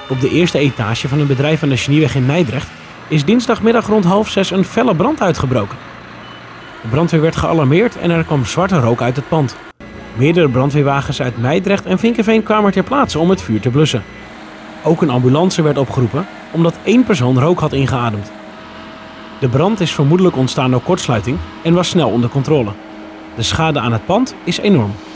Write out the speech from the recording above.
Op de eerste etage van een bedrijf aan de Genieweg in Mijdrecht is dinsdagmiddag rond 5:30 een felle brand uitgebroken. De brandweer werd gealarmeerd en er kwam zwarte rook uit het pand. Meerdere brandweerwagens uit Mijdrecht en Vinkeveen kwamen ter plaatse om het vuur te blussen. Ook een ambulance werd opgeroepen omdat 1 persoon rook had ingeademd. De brand is vermoedelijk ontstaan door kortsluiting en was snel onder controle. De schade aan het pand is enorm.